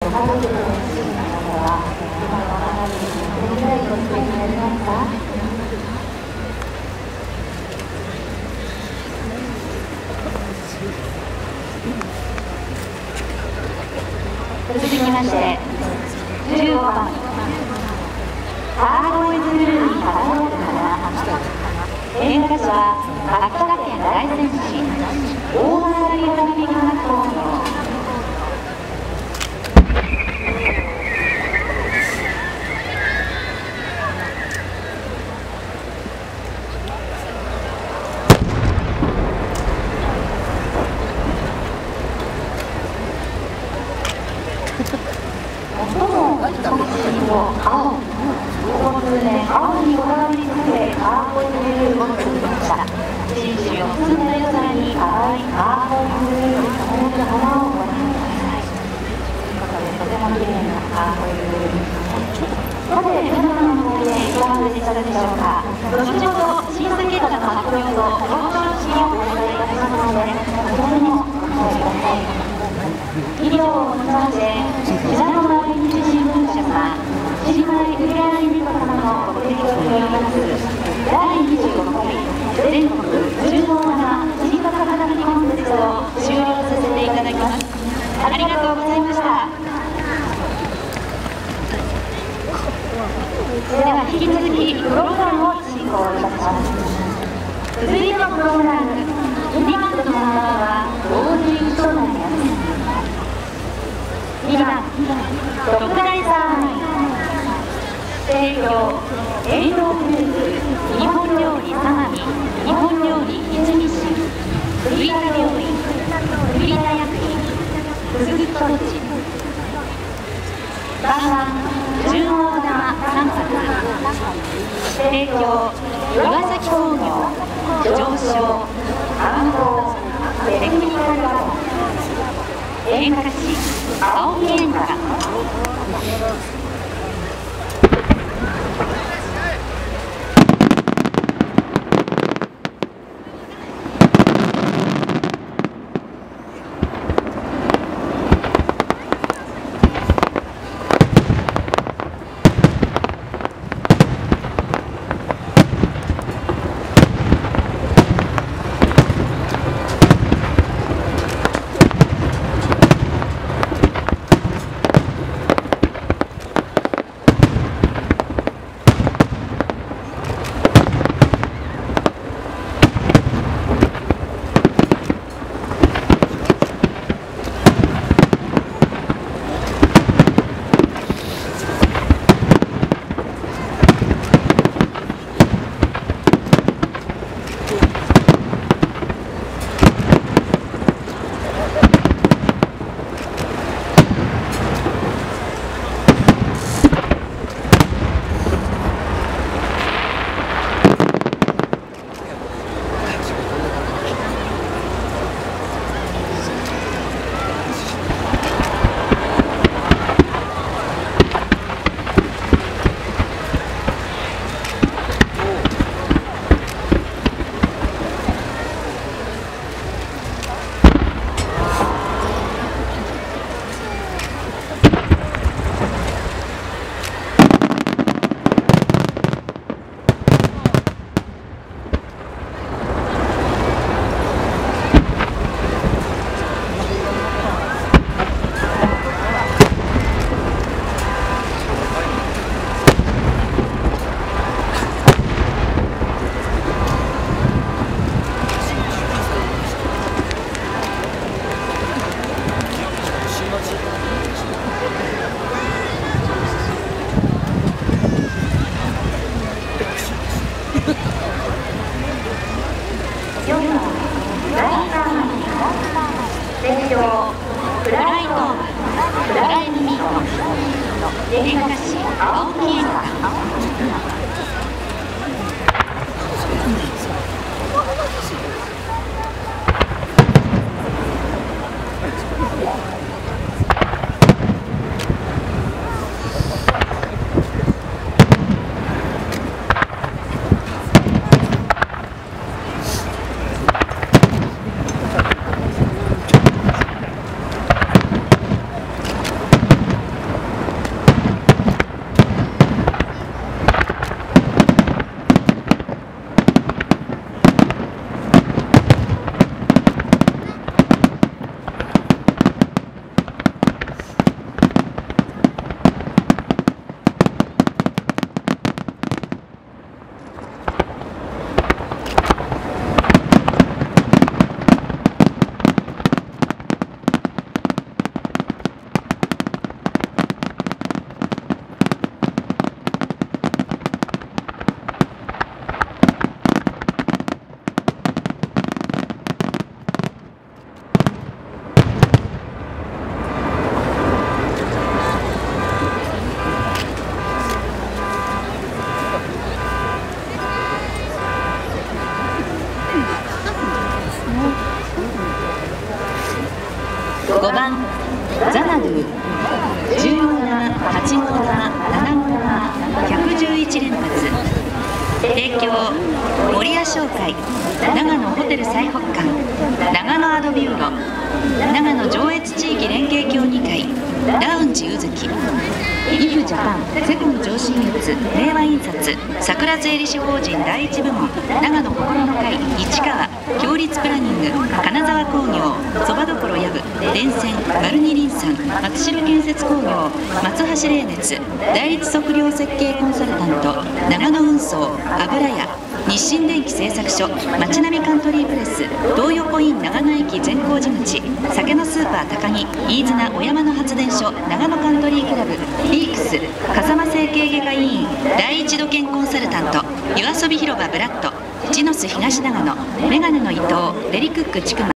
続きまして、15番、川越ブルーに輝く花、演歌歌手は秋田県大仙市大曲花火学校。青にこだわりつけ、川越ブルーを作りました。紳士を包んだ夜空に淡い川越ブルーに輝く花をご覧ください。とても綺麗な川越ブルー。さて、皆様のご意見いかがでしたでしょうか。後ほど審査結果の発表と表彰式をお願いいたしますので、こちらにもお越しください。以上をもちまして、北の毎日新聞社様、新米売上ユニット様のご提供しております第25回全国重要な新型花火コンテストを終了させていただきます。ありがとうございました。それでは引き続きプログラムを進行いたします。続いてのプログラム、2番の名前は同時優勝になります。2番、特大サーモン提供、栄養フルーツ、日本料理相模、日本料理一味市、栗田病院、栗田薬品、ふぐっとうち、3番、純大玉3発、提供、岩崎工業、上昇、観光、テクニカルワゴン、演歌師、青木演歌。 1号玉、7号玉、111連発。提供守谷商会、長野ホテル最北館、長野アドビューロ、長野上越地域連携協議会、ラウンジうずき、イフジャパン、セコム上信越、明和印刷、桜税理士法人第一部門、長野心の会、市川、強立プラニング、金沢工業、そばどころやぶ、電線、丸二輪さん、松代建設工業、松橋冷熱、第一測量設計コンサルタント、長野運送、油屋、日清電機製作所、町並カントリープレス、東横イン長野駅善光寺口、酒のスーパー高木、飯綱小山の発電所、長野カントリークラブ、リークス、風間整形外科医院、第一土建コンサルタント、夜遊び広場ブラッド、ジノス東長野、メガネの伊藤、デリクック千曲。